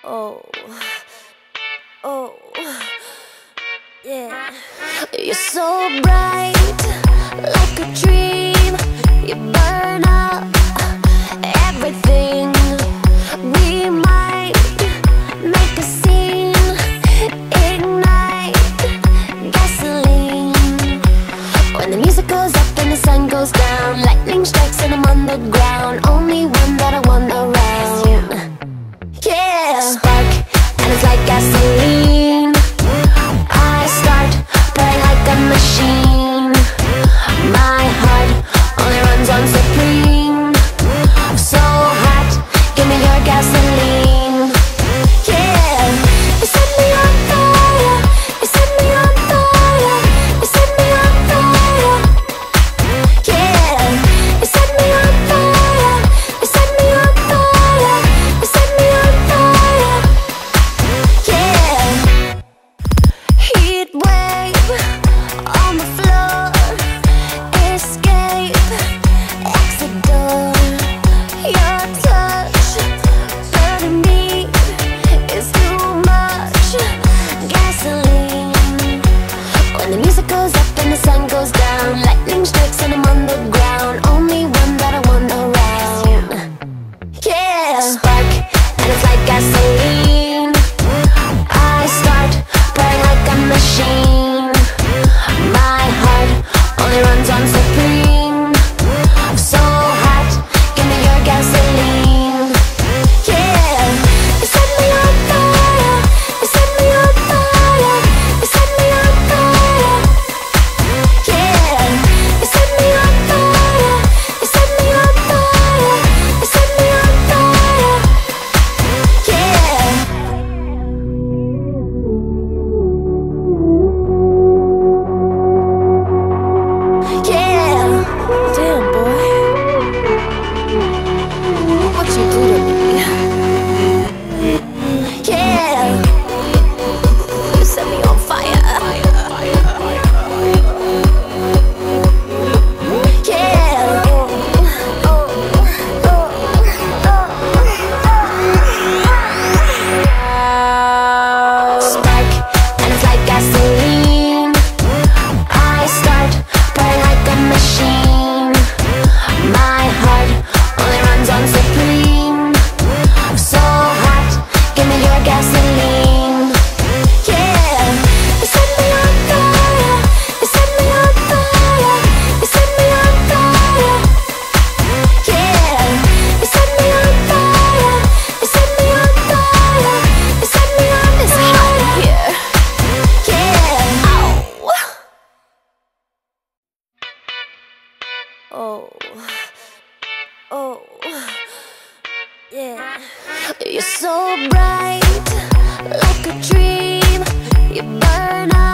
Oh, oh, yeah. You're so bright, like a dream. You burn up everything. We might make a scene, ignite gasoline. When the music goes up and the sun goes down, lightning strikes and I'm on the ground. Only one that I want around. Yeah, spark, and it's like gasoline. I start burning like a machine. My heart only runs on supreme. So hot, give me your gasoline. Yeah, you set me on fire. You set me on fire. You set me on fire. Yeah, you set me on fire. You set me on fire. You set me on fire. Yeah, heat wave on the floor. Escape, exit door. Your touch burning me is too much gasoline. When the music goes up and the sun goes down, lightning strikes and I'm on the ground. Only one that I want around. Yeah, spark, and it's like gasoline. I start burning like a machine. My heart only runs on supreme. So hot, give me your gasoline. Yeah, you set me on fire. You set me on fire. You set me on fire. Yeah, you set me on fire. You set me on fire. You set me on fire. Yeah. Yeah, damn boy, what you do to me? Yeah, you set me on fire. Yeah, spark, and it's like gasoline. I start burning like a machine. My heart only runs on supreme. So hot, give me your gasoline. Yeah, you set me on fire. You set me on fire. You set me on fire. Yeah, you set me on fire. You set me on fire. You set me on fire. It's hot in here. Yeah, ow. Oh, oh, yeah. You're so bright, like a dream. You burn up